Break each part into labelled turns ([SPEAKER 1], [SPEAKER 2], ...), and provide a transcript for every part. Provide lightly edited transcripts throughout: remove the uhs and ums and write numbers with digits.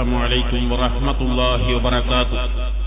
[SPEAKER 1] السلام عليكم ورحمة الله وبركاته.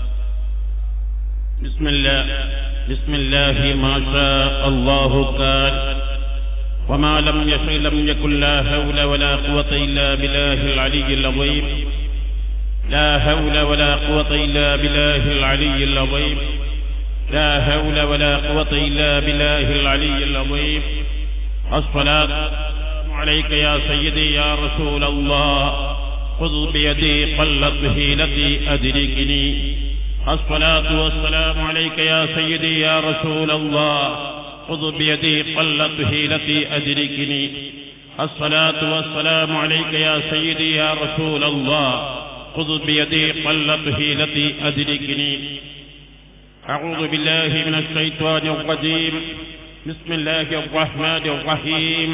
[SPEAKER 1] بسم الله ما شاء الله كان وما لم يشأ لم يكن لا حول ولا قوة إلا بالله العلي العظيم. لا حول ولا قوة إلا بالله العلي العظيم. لا حول ولا قوة إلا بالله العلي العظيم. الصلاة عليك يا سيدي يا رسول الله خذ بيدي قلت حيلتي أدركني. الصلاة والسلام عليك يا سيدي يا رسول الله خذ بيدي قلت حيلتي أدركني. الصلاة والسلام عليك يا سيدي يا رسول الله خذ بيدي قلت حيلتي أدركني. أعوذ بالله من الشيطان الرجيم. بسم الله الرحمن الرحيم.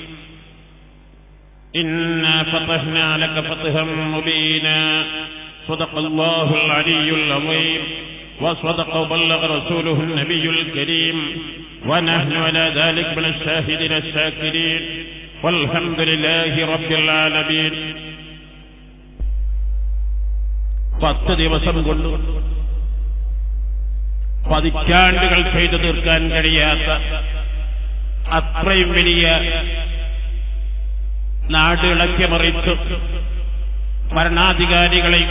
[SPEAKER 1] إنا فتحنا لك فتحا مبينا. صدق الله العلي العظيم وصدق وبلغ رسوله النبي الكريم ونحن على ذلك من الشاهدين الشاكرين والحمد لله رب العالمين. 10 ദിവസം കൊണ്ട് പതിറ്റാണ്ടുകൾ ചെയ്തു തീർക്കാൻ കഴിയാത്ത അത്രയും വലിയ നാടിളക്കിമറിച്ച് ഭരണാധികാരികളെയും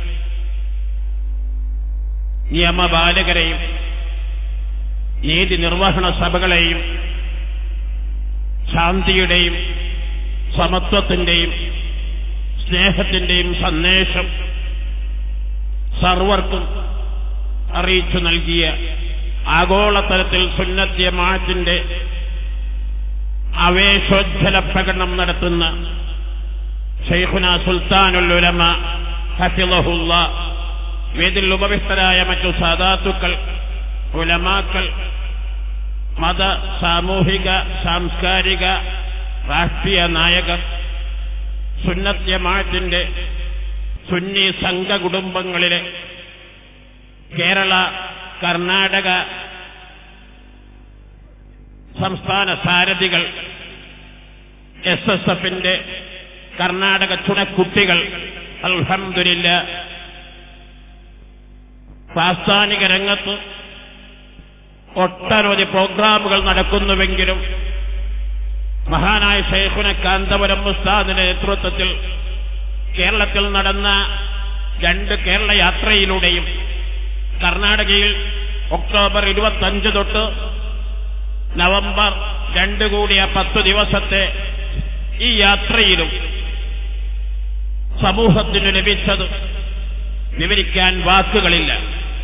[SPEAKER 1] നിയമപാലകരെയും നീതി നിർവഹണ സഭകളെയും ശാന്തിയുടെയും സമത്വത്തിന്റെയും സ്നേഹത്തിന്റെയും സന്ദേശം സർവർക്കും അറിയിച്ചു നൽകിയ ആഗോളതലത്തിൽ സുന്നത്ത് ജമാഅത്തിന്റെ ആവേശോജ്വല പ്രകടനം നടത്തുന്ന ശൈഖുന സുൽത്താനുൽ ഉലമ ഹഫിളഹുല്ലാഹ്, വേദിൽ ഉപവിഷ്ടരായ മറ്റു സാദാത്തുക്കൾ, ഉലമാക്കൾ, മത, സാമൂഹിക, സാംസ്കാരിക, രാഷ്ട്രീയ നായകർ, സുന്നത്ത് ജമാഅത്തിന്റെ സുന്നി സംഘ കുടുംബങ്ങളിലെ കേരള, കർണാടക സംസ്ഥാന സാരഥികൾ, SSFന്റെ കർണാടക ചുണക്കുട്ടികൾ, അൽഹംദുലില്ലാഹ് പ്രാസ്ഥാനിക രംഗത്ത് ഒട്ടനവധി പ്രോഗ്രാമുകൾ നടക്കുന്നുവെങ്കിലും മഹാനായ ശൈഖുന കാന്തപുരം ഉസ്താദിന്റെ നേതൃത്വത്തിൽ കേരളത്തിൽ നടന്ന 2 കേരള യാത്രയിലൂടെയും കർണാടകയിൽ ഒക്ടോബർ 25 തൊട്ട് നവംബർ 2 കൂടിയ 10 ദിവസത്തെ ഈ യാത്രയിലും സമൂഹത്തിന് ലഭിച്ചത് വിവരിക്കാൻ വാക്കുകളില്ല.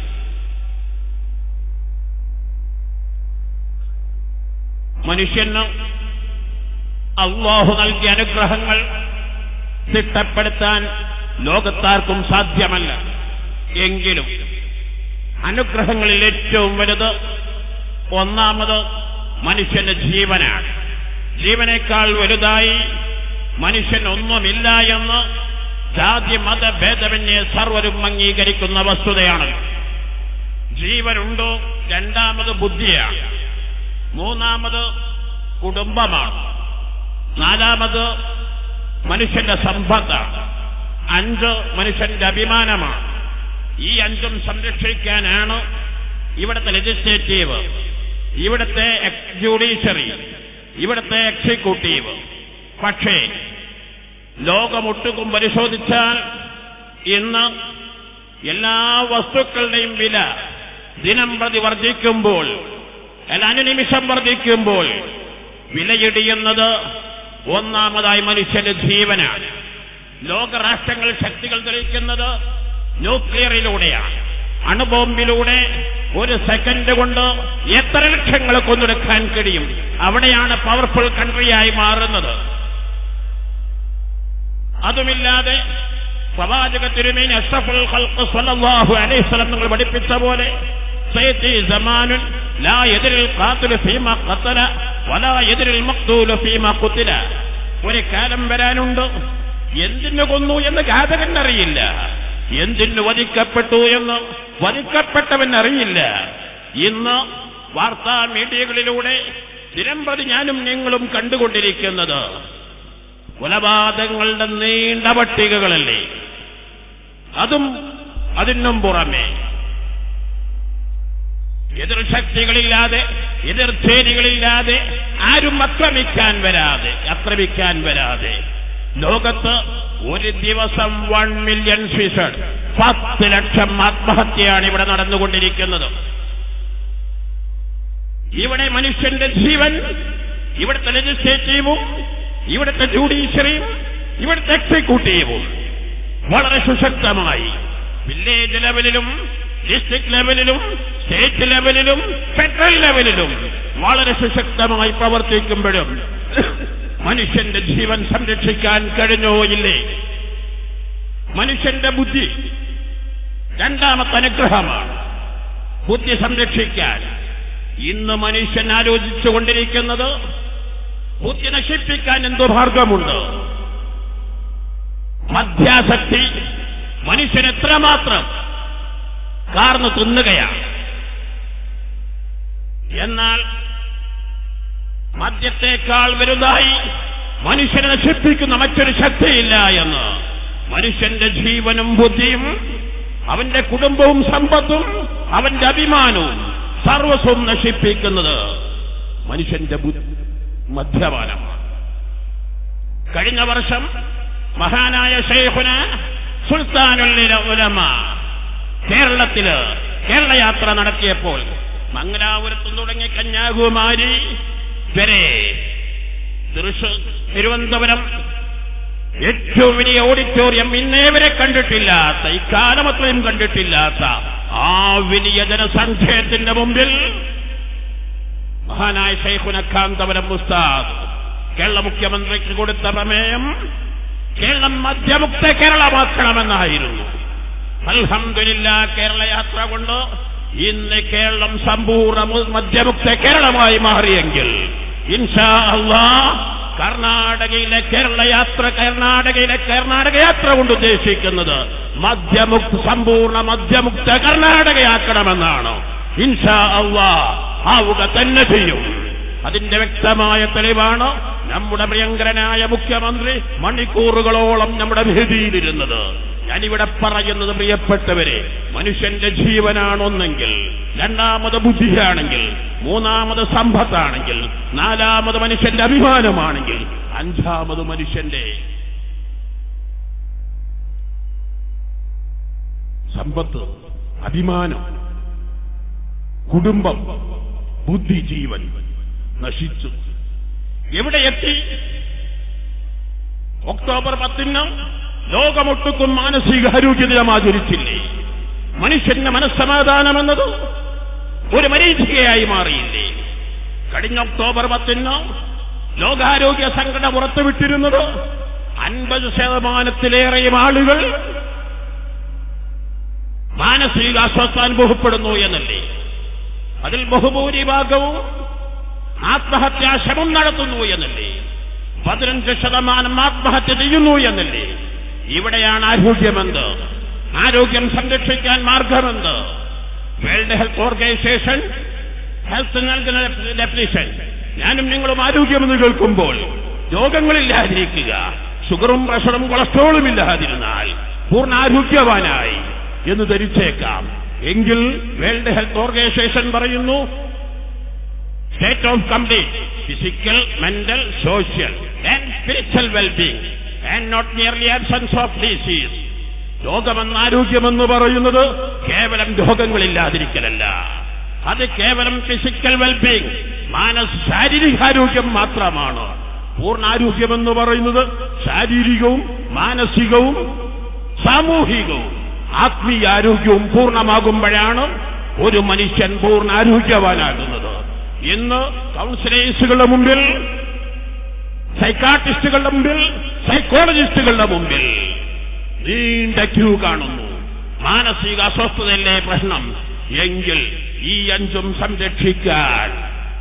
[SPEAKER 1] മനുഷ്യന് അല്ലാഹു നൽകിയ അനുഗ്രഹങ്ങൾ തിട്ടപ്പെടുത്താൻ ലോകത്താർക്കും സാധ്യമല്ല. എങ്കിലും അനുഗ്രഹങ്ങളിൽ ഏറ്റവും വലുത് ഒന്നാമത് മനുഷ്യന്റെ ജീവനാണ്. ജീവനേക്കാൾ വലുതായി മനുഷ്യൻ ഒന്നുമില്ല എന്ന് ജാതി മത ഭേദമന്യേ സർവരും അംഗീകരിക്കുന്ന വസ്തുതയാണ്. ജീവനുണ്ടോ? രണ്ടാമത് ബുദ്ധിയാണ്. മൂന്നാമത് കുടുംബമാണ്. നാലാമത് മനുഷ്യന്റെ സമ്പത്താണ്. 5 മനുഷ്യന്റെ അഭിമാനമാണ്. ഈ 5ഉം സംരക്ഷിക്കാനാണ് ഇവിടുത്തെ ലെജിസ്ലേറ്റീവ്, ഇവിടുത്തെ ജുഡീഷ്യറി, ഇവിടുത്തെ എക്സിക്യൂട്ടീവ്. പക്ഷേ ലോകമൊട്ടുക്കും പരിശോധിച്ചാൽ ഇന്ന് എല്ലാ വസ്തുക്കളുടെയും വില ദിനം പ്രതി വർദ്ധിക്കുമ്പോൾ, അനുനിമിഷം വർദ്ധിക്കുമ്പോൾ വിലയിടിയുന്നത് ഒന്നാമതായി മനുഷ്യന്റെ ജീവനാണ്. ലോകരാഷ്ട്രങ്ങൾ ശക്തികൾ തെളിയിക്കുന്നത് ന്യൂക്ലിയറിലൂടെയാണ്. അണുബോംബിലൂടെ 1 സെക്കൻഡ് കൊണ്ട് എത്ര ലക്ഷങ്ങളെ കൊന്നൊടുക്കാൻ കഴിയും. അവിടെയാണ് പവർഫുൾ കൺട്രിയായി മാറുന്നത്. അതുമില്ലാതെ പ്രവാചക തിരുമേനി അഷ്റഫുൽ ഖൽഖ് സ്വല്ലല്ലാഹു അലൈഹി വസല്ലം നിങ്ങൾ പഠിപ്പിച്ച പോലെ സയതി സമാനുൻ ലാ യദ്രിൽ ഖാതിലു ഫീമാ ഖതല വലാ യദ്രിൽ മഖ്തൂലു ഫീമാ ഖുതില. ഒരു കാലം വരാനുണ്ട് എന്തിനു കൊന്നു എന്ന് ഘാതകനറിയില്ല, എന്തിനു വധിക്കപ്പെട്ടു എന്ന് വധിക്കപ്പെട്ടവനറിയില്ല. ഇന്ന് വാർത്താ മീഡിയകളിലൂടെ ദിനംപ്രതി ഞാനും നിങ്ങളും കണ്ടുകൊണ്ടിരിക്കുന്നത് കൊലപാതകങ്ങളുടെ നീണ്ട പട്ടികകളല്ലേ. അതും അതിനും പുറമെ എതിർശക്തികളില്ലാതെ എതിർചേരികളില്ലാതെ ആരും ആക്രമിക്കാൻ വരാതെ ലോകത്ത് ഒരു ദിവസം 1 മില്യൺ സൂയിസൈഡ്, 10 ലക്ഷം ആത്മഹത്യയാണ് ഇവിടെ നടന്നുകൊണ്ടിരിക്കുന്നത്. ഇവിടെ മനുഷ്യന്റെ ജീവൻ, ഇവിടുത്തെ ലെജിസ്ലേറ്റീവും ഇവിടുത്തെ ജുഡീഷ്യറിയും ഇവിടുത്തെ എക്സിക്യൂട്ടീവും വളരെ സുശക്തമായി വില്ലേജ് ലെവലിലും ഡിസ്ട്രിക്ട് ലെവലിലും സ്റ്റേറ്റ് ലെവലിലും ഫെഡറൽ ലെവലിലും വളരെ സുശക്തമായി പ്രവർത്തിക്കുമ്പോഴും മനുഷ്യന്റെ ജീവൻ സംരക്ഷിക്കാൻ കഴിഞ്ഞോ ഇല്ലേ? മനുഷ്യന്റെ ബുദ്ധി രണ്ടാമത്തെ അനുഗ്രഹമാണ്. ബുദ്ധി സംരക്ഷിക്കാൻ ഇന്ന് മനുഷ്യൻ ആലോചിച്ചുകൊണ്ടിരിക്കുന്നത് ബുദ്ധി നശിപ്പിക്കാൻ എന്തു മാർഗമുണ്ട്. മദ്യാസക്തി മനുഷ്യൻ എത്രമാത്രം കാർന്നു തിന്നുകയാണ്. എന്നാൽ മദ്യത്തെക്കാൾ വലുതായി മനുഷ്യനെ നശിപ്പിക്കുന്ന മറ്റൊരു ശക്തിയില്ല എന്ന് മനുഷ്യന്റെ ജീവനും ബുദ്ധിയും അവന്റെ കുടുംബവും സമ്പത്തും അവന്റെ അഭിമാനവും സർവസ്വം നശിപ്പിക്കുന്നത് മനുഷ്യന്റെ മദ്യപാനമാണ്. കഴിഞ്ഞ വർഷം മഹാനായ ശൈഖുന സുൽത്താനുൽ ഉലമ കേരളയാത്ര നടത്തിയപ്പോൾ മംഗലാപുരത്ത് തുടങ്ങി കന്യാകുമാരി വരെ തിരുവനന്തപുരം ഏറ്റവും വലിയ ഓഡിറ്റോറിയം ഇന്നേവരെ കണ്ടിട്ടില്ലാത്ത, ഇക്കാലമത്രയും കണ്ടിട്ടില്ലാത്ത ആ വലിയ ജനസംഖ്യത്തിന്റെ മുമ്പിൽ മഹാനായ ശൈഖുന കാന്തപുരം ഉസ്താദ് കേരള മുഖ്യമന്ത്രിക്ക് കൊടുത്ത പ്രമേയം കേരളം മദ്യമുക്ത കേരളമാക്കണമെന്നായിരുന്നു. അൽഹംദുലില്ലാ, കേരള യാത്ര കൊണ്ട് ഇന്ന് കേരളം സമ്പൂർണ്ണ മദ്യമുക്ത കേരളമായി മാറിയെങ്കിൽ ഇൻഷാ അല്ലാഹ് കർണാടകയിലെ കർണാടക യാത്ര കൊണ്ട് ഉദ്ദേശിക്കുന്നത് സമ്പൂർണ്ണ മദ്യമുക്ത കർണാടകയാക്കണമെന്നാണ്. ഇൻഷാ അല്ലാഹ് ആവുക തന്നെ ചെയ്യും. അതിന്റെ വ്യക്തമായ തെളിവാണ് നമ്മുടെ പ്രിയങ്കരനായ മുഖ്യമന്ത്രി മണിക്കൂറുകളോളം നമ്മുടെ വേദിയിലിരുന്നത്. ഞാനിവിടെ പറയുന്നത്, പ്രിയപ്പെട്ടവരെ, മനുഷ്യന്റെ ജീവനാണൊന്നെങ്കിൽ, രണ്ടാമത് ബുദ്ധിയാണെങ്കിൽ, മൂന്നാമത് സമ്പത്താണെങ്കിൽ, നാലാമത് മനുഷ്യന്റെ അഭിമാനമാണെങ്കിൽ, അഞ്ചാമത് മനുഷ്യന്റെ സമ്പത്ത്, അഭിമാനം, കുടുംബം, ബുദ്ധി, ജീവൻ നശിച്ചു. എവിടെ എത്തി? ഒക്ടോബർ 10 ലോകമൊട്ടുക്കും മാനസികാരോഗ്യ ദിനം ആചരിച്ചില്ലേ? മനുഷ്യന്റെ മനസ്സമാധാനമെന്നത് ഒരു മരീചികയായി മാറിയില്ലേ? കഴിഞ്ഞ ഒക്ടോബർ 10 ലോകാരോഗ്യ സംഘടന പുറത്തുവിട്ടിരുന്നത് 50% ആളുകൾ മാനസിക അസ്വസ്ഥത അനുഭവപ്പെടുന്നു എന്നല്ലേ? അതിൽ ബഹുഭൂരിഭാഗവും ആത്മഹത്യാശ്രമം നടത്തുന്നു എന്നല്ലേ? 15% ആത്മഹത്യ ചെയ്യുന്നു എന്നല്ലേ? ഇവിടെയാണ് ആരോഗ്യമെന്ത്? ആരോഗ്യം സംരക്ഷിക്കാൻ മാർഗമെന്ത്? വേൾഡ് ഹെൽത്ത് ഓർഗനൈസേഷൻ ഹെൽത്ത് നൽകുന്ന ഡെഫിനിഷൻ, ഞാനും നിങ്ങളും ആരോഗ്യമെന്ന് കേൾക്കുമ്പോൾ രോഗങ്ങളില്ലാതിരിക്കുക, ഷുഗറും പ്രഷറും കൊളസ്ട്രോളും ഇല്ലാതിരുന്നാൽ പൂർണ്ണ ആരോഗ്യവാനായി എന്ന് ധരിച്ചേക്കാം. എങ്കിൽ വേൾഡ് ഹെൽത്ത് ഓർഗനൈസേഷൻ പറയുന്നു, state of complete physical, mental, social and spiritual wellbeing and not nearly absence of disease. രോഗമെന്ന്, ആരോഗ്യമെന്ന് പറയുന്നത് കേവലം രോഗങ്ങളില്ലാതിരിക്കലല്ല, അത് കേവലം ഫിസിക്കൽ വെൽബീയിങ്, ശാരീരികാരോഗ്യം മാത്രമാണ്. പൂർണ്ണാരോഗ്യമെന്ന് പറയുന്നത് ശാരീരികവും മാനസികവും സാമൂഹികവും ആത്മീയാരോഗ്യവും പൂർണ്ണമാകുമ്പോഴാണ് ഒരു മനുഷ്യൻ പൂർണ്ണ ആരോഗ്യവാനാകുന്നത്. ഇന്ന് കൗൺസിലേഴ്സുകളുടെ മുമ്പിൽ, സൈക്കാട്രിസ്റ്റുകളുടെ മുമ്പിൽ, സൈക്കോളജിസ്റ്റുകളുടെ മുമ്പിൽ നീണ്ട ക്യൂ കാണുന്നു. മാനസിക അസ്വസ്ഥതയല്ലേ പ്രശ്നം? എങ്കിൽ ഈ അഞ്ചും സംരക്ഷിക്കാൻ,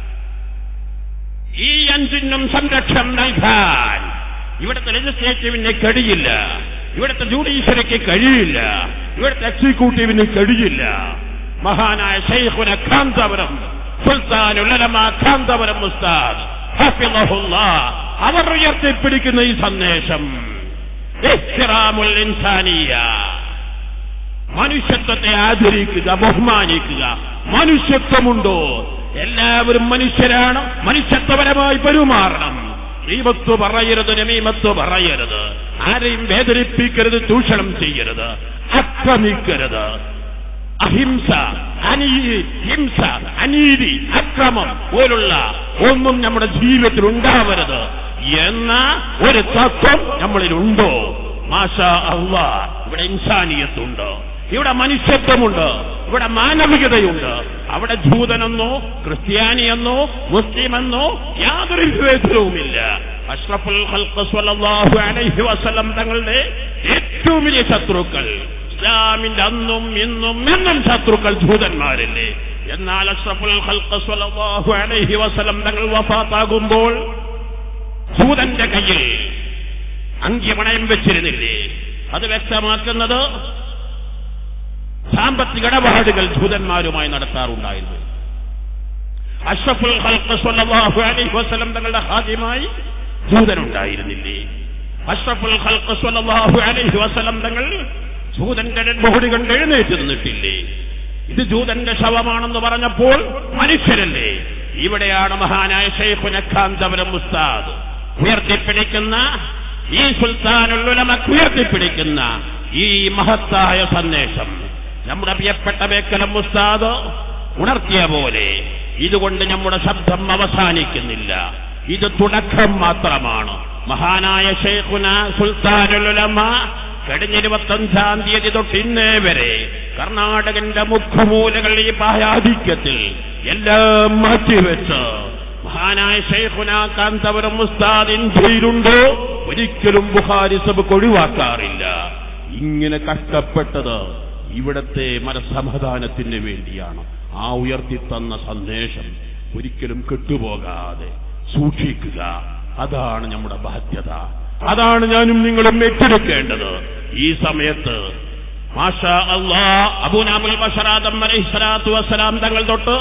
[SPEAKER 1] ഈ അഞ്ചിനും സംരക്ഷണം നൽകാൻ ഇവിടുത്തെ ലെജിസ്ലേറ്റീവിന് കഴിയില്ല, ഇവിടുത്തെ ജുഡീഷ്യറിക്ക് കഴിയില്ല, ഇവിടുത്തെ എക്സിക്യൂട്ടീവിന് കഴിയില്ല. മഹാനായ ശൈഖുന കാന്തപുരം സുൽത്താനുൽ ഉലമ കാന്തപുരം ഉസ്താദ് ഹഫിളഹുല്ലാഹ് അവർ ഉയർത്തിപ്പിടിക്കുന്ന ഈ സന്ദേശം, ഇഹ്തിറാമുൽ ഇൻസാനിയ, മനുഷ്യത്വത്തെ ആദരിക്കുക, ബഹുമാനിക്കുക. മനുഷ്യത്വമുണ്ടോ? എല്ലാവരും മനുഷ്യരാണ്. മനുഷ്യത്വപരമായി പെരുമാറണം. ഗീബത്ത് പറയരുത്, നമീമത്ത് പറയരുത്, ആരെയും വേദനിപ്പിക്കരുത്, ചൂഷണം ചെയ്യരുത്, ആക്രമിക്കരുത്. അഹിംസ, ഹിംസ, അനീതി, അക്രമം പോലുള്ള ഒന്നും നമ്മുടെ ജീവിതത്തിൽ ഉണ്ടാവരുത് എന്ന ഒരു തത്വം നമ്മളിലുണ്ടോ? മാഷാ അല്ലാഹ്, ഇവിടെ ഇൻസാനിയത്തുണ്ട്, ഇവിടെ മനുഷ്യത്വമുണ്ട്, ഇവിടെ മാനവികതയുണ്ട്. അവിടെ ജൂതനെന്നോ ക്രിസ്ത്യാനിയെന്നോ മുസ്ലിമെന്നോ യാതൊരു വിവേചനവുമില്ല. അഷ്റഫുൽ ഖൽഖ് സ്വല്ലല്ലാഹു അലൈഹി വസല്ലം തങ്ങളുടെ ഏറ്റവും വലിയ ശത്രുക്കൾ, ഇസ്ലാമിന്റെ അന്നും ഇന്നും എന്നും ശത്രുക്കൾ ജൂതന്മാരല്ലേ. എന്നാൽ അഷ്റഫുൽ ഖൽഖ് സ്വല്ലല്ലാഹു അലൈഹി വസല്ലം തങ്ങൾ വഫാത്താകുമ്പോൾ ജൂതന്റെ കയ്യിൽ അങ്കിപണയം വെച്ചിരുന്നില്ലേ? അത് വ്യക്തമാക്കുന്നത് സാമ്പത്തിക ഇടപാടുകൾ ജൂതന്മാരുമായി നടത്താറുണ്ടായിരുന്നു. അഷ്റഫുൽ ഖൽഖ് സ്വല്ലല്ലാഹു അലൈഹി വസല്ലം തങ്ങളുടെ ഖാദിമായി ജൂതനുണ്ടായിരുന്നില്ലേ? അഷ്റഫുൽ ഖൽഖ് സ്വല്ലല്ലാഹു അലൈഹി വസല്ലം തങ്ങൾ ജൂതന്റെ ബോഡി കൊണ്ട് എഴുന്നേറ്റ് നിന്നിട്ടില്ലേ? ഇത് ജൂതന്റെ ശവമാണെന്ന് പറഞ്ഞപ്പോൾ മനുഷ്യരല്ലേ? ഇവിടെയാണ് മഹാനായ ശൈഖുന കാന്തപുരം ഉസ്താദ് ഉയർത്തിപ്പിടിക്കുന്ന, ഈ സുൽത്താനുൽ ഉലമക്ക് ഉയർത്തിപ്പിടിക്കുന്ന ഈ മഹത്തായ സന്ദേശം നമ്മുടെ പ്രിയപ്പെട്ട ബേക്കലം ഉസ്താദ് ഉണർത്തിയ പോലെ ഇതുകൊണ്ട് നമ്മുടെ ശബ്ദം അവസാനിക്കുന്നില്ല. ഇത് തുടക്കം മാത്രമാണ്. മഹാനായ ശൈഖുന സുൽത്താനുൽ ഉലമ കഴിഞ്ഞ 25-ാം തീയതി തൊട്ട് ഇന്നേ വരെ കർണാടകന്റെ മുഖമൂലകൾ ഈ പായാധിക്യത്തിൽ എല്ലാം മാറ്റിവെച്ച് മഹാനായ ശൈഖുന കാന്തപുരം ഉസ്താദ് ഇന്ത്യയിലുണ്ടോ? ഒരിക്കലും ബുഖാരി സബക്ക് ഒഴിവാക്കാറില്ല. ഇങ്ങനെ കഷ്ടപ്പെട്ടത് ഇവിടത്തെ മനസ്സമാധാനത്തിന് വേണ്ടിയാണ്. ആ ഉയർത്തിത്തന്ന സന്ദേശം ഒരിക്കലും കെട്ടുപോകാതെ സൂക്ഷിക്കുക. അതാണ് നമ്മുടെ ബാധ്യത. അതാണ് ഞാനും നിങ്ങളും ഏറ്റെടുക്കേണ്ടത്. ഈ സമയത്ത് മാഷാ അല്ലാഹ് അബൂനാബുൽ ബശർ ആദം അലൈഹിസ്സലാത്തു വസ്സലാം തങ്ങൾ തൊട്ട്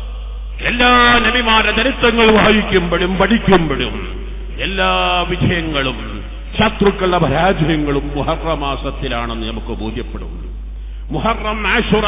[SPEAKER 1] എല്ലാ നബിമാരുടെ ചരിത്രങ്ങൾ വായിക്കുമ്പോഴും പഠിക്കുമ്പോഴും എല്ലാ വിജയങ്ങളും ശത്രുക്കളുടെ പരാജയങ്ങളും മുഹറം മാസത്തിലാണെന്ന് നമുക്ക് ബോധ്യപ്പെടുന്നു. മുഹറം ആശുറ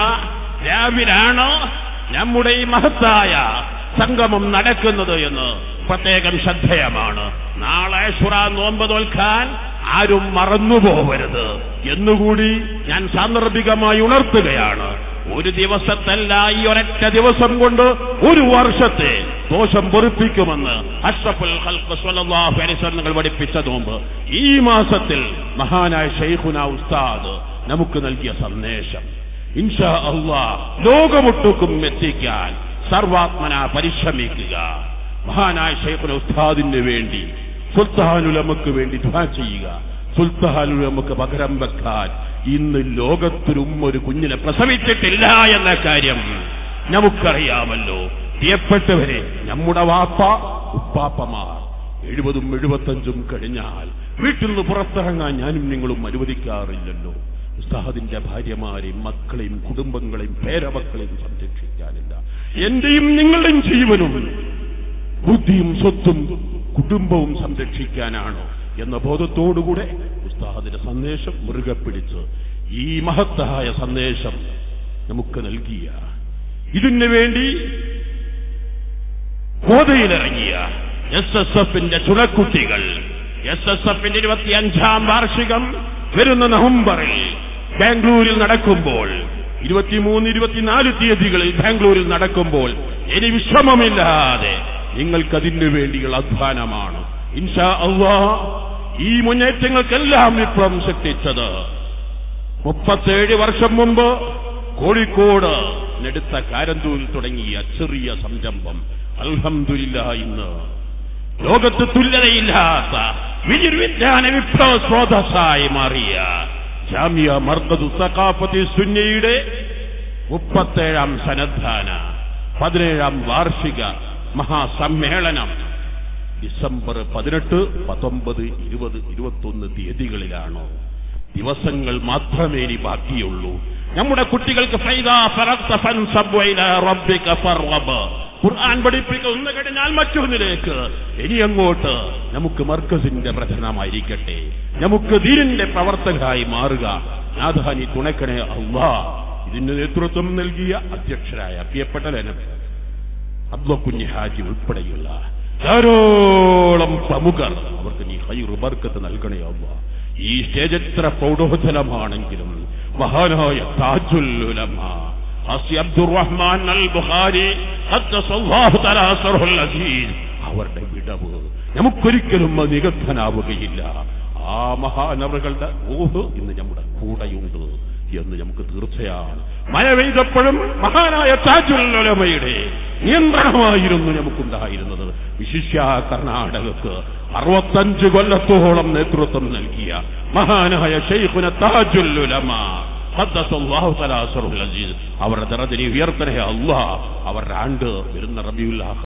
[SPEAKER 1] രാവിലാണ് നമ്മുടെ ഈ മഹത്തായ സംഗമം നടക്കുന്നത് എന്ന് പ്രത്യേകം ശ്രദ്ധേയമാണ്. നാളെ ആശുറ നോമ്പ് നോൽക്കാൻ ആരും മറന്നുപോകരുത് എന്നുകൂടി ഞാൻ സാന്ദർഭികമായി ഉണർത്തുകയാണ്. ഒരു ദിവസത്തല്ല, ഈ ഒരൊറ്റ ദിവസം കൊണ്ട് ഒരു വർഷത്തെ ദോഷം പൊറുപ്പിക്കുമെന്ന് അഷ്റഫുൽ ഖൽഖ് സ്വല്ലല്ലാഹു അലൈഹി വസല്ലം പഠിപ്പിച്ച നോമ്പ് ഈ മാസത്തിൽ മഹാനായ ശൈഖുന ഉസ്താദ് നമുക്ക് നൽകിയ സന്ദേശം ഇൻഷാ അല്ലാഹ് ലോകമൊട്ടുക്കും എത്തിക്കാൻ സർവാത്മന പരിശ്രമിക്കുക. മഹാനായ ശൈഖുന ഉസ്താദിന് വേണ്ടി, സുൽത്താനുൽ ഉലമക്ക് വേണ്ടി ദുആ ചെയ്യുക. സുൽത്താനുൽ ഉലമക്ക് പകരം വെക്കാൻ ഇന്ന് ലോകത്തിലും ഒരു കുഞ്ഞിനെ പ്രസവിച്ചിട്ടില്ല എന്ന കാര്യം നമുക്കറിയാമല്ലോ. പ്രിയപ്പെട്ടവരെ, നമ്മുടെ വാപ്പ ഉപ്പാപ്പമാർ 70ഉം 75ഉം കഴിഞ്ഞാൽ വീട്ടിൽ നിന്ന് പുറത്തിറങ്ങാൻ ഞാനും നിങ്ങളും അനുവദിക്കാറില്ലല്ലോ. ഉസ്താദിന്റെ ഭാര്യമാരെയും മക്കളെയും കുടുംബങ്ങളെയും പേരമക്കളെയും സംരക്ഷിക്കാനില്ല. എന്റെയും നിങ്ങളുടെയും ജീവനും ബുദ്ധിയും സ്വത്തും കുടുംബവും സംരക്ഷിക്കാനാണ് എന്ന ബോധത്തോടുകൂടെ ഉസ്താദിന്റെ സന്ദേശം മുറുകെ പിടിച്ച് ഈ മഹത്തായ സന്ദേശം നമുക്ക് നൽകിയ, ഇതിനു വേണ്ടി കോതയിലിറങ്ങിയ SSFന്റെ ചുണക്കുട്ടികൾ, SSFന്റെ 25-ാം വാർഷികം വരുന്ന നവംബറിൽ ബാംഗ്ലൂരിൽ നടക്കുമ്പോൾ, 23, 24 തീയതികളിൽ ബാംഗ്ലൂരിൽ നടക്കുമ്പോൾ ഇനി വിശ്രമമില്ലാതെ നിങ്ങൾക്കതിനു വേണ്ടിയുള്ള അധ്വാനമാണ്. ഇൻഷാ അല്ലാഹ് ഈ മുന്നേറ്റങ്ങൾക്കെല്ലാം വിപ്ലവം സൃഷ്ടിച്ചത് 37 വർഷം മുമ്പ് കോഴിക്കോട് നെടുത്ത കാരന്തൂരിൽ തുടങ്ങിയ ചെറിയ സംരംഭം അൽഹംദുലില്ലാഹ് ഇന്ന് ലോകത്ത് തുല്യതയില്ലാത്ത വലിയൊരു വിജ്ഞാന വിപ്ലവ സ്രോതസ്സായി മാറിയ ജാമിയ മർക്കദു സഖാഫത്തി സുന്നയുടെ 37-ാം സന്നദ്ധാന 17-ാം വാർഷിക മഹാസമ്മേളനം ഡിസംബർ 18, 19, 20, 21 തീയതികളിലാണ്. ദിവസങ്ങൾ മാത്രമേ ഇനി ബാക്കിയുള്ളൂ. നമ്മുടെ കുട്ടികൾക്ക് ഖുർആൻ പഠിപ്പിക്കുക ഒന്ന് കഴിഞ്ഞാൽ മറ്റൊന്നിലേക്ക്. ഇനി അങ്ങോട്ട് നമുക്ക് മർക്കസിന്റെ പ്രചരണമായിരിക്കട്ടെ, നമുക്ക് ദീനിന്റെ പ്രവർത്തകരായി മാറുക.
[SPEAKER 2] നാഥാ നീ തുണക്കണേ അല്ലാഹ്. ഇതിന് നേതൃത്വം നൽകിയ അധ്യക്ഷരായ പ്രിയപ്പെട്ട അബ്ദുക്കുഞ്ഞി ഹാജി ഉൾപ്പെടെയുള്ള ധാരാളം പ്രമുഖർ, അവർക്ക് നീ ഖൈർ ബർക്കത്ത് നൽകണേ അല്ലാഹ്. ഈ സ്റ്റേജ് എത്ര പ്രൗഢോജ്വലമാണെങ്കിലും മഹാനായ താജുൽ ഉലമാ ഹാസി അബ്ദുറഹ്മാൻ അൽ ബുഖാരി ഖദ്ദസല്ലാഹു തആല അസ്റഹുൽ അസീസ് അവരുടെ വിടവ് നമുക്കൊരിക്കലും നികത്താനാവുകയില്ല. ആ മഹാനവറുകളുടെ റൂഹ് ഇന്ന് നമ്മുടെ കൂടെയുണ്ട് എന്ന് നമുക്ക് തീർച്ചയാണ്. മഴ പെയ്തപ്പോഴും മഹാനായ താജുൽ ഉലമയുടെ നിയന്ത്രണമായിരുന്നു നമുക്കുണ്ടായിരുന്നത്. വിശിഷ്യ കർണാടകക്ക് 65 കൊല്ലത്തോളം നേതൃത്വം നൽകിയ മഹാനായ ശൈഖുന താജുൽ ഉലമാ ഖദ്ദസല്ലാഹു തആല അസ്റഹുൽ അസീസ് അവരുടെ ദറജയെ ഉയർത്തണേ അല്ലാഹ്. അവരുടെ ആണ്ട് വരുന്ന റബീഉൽ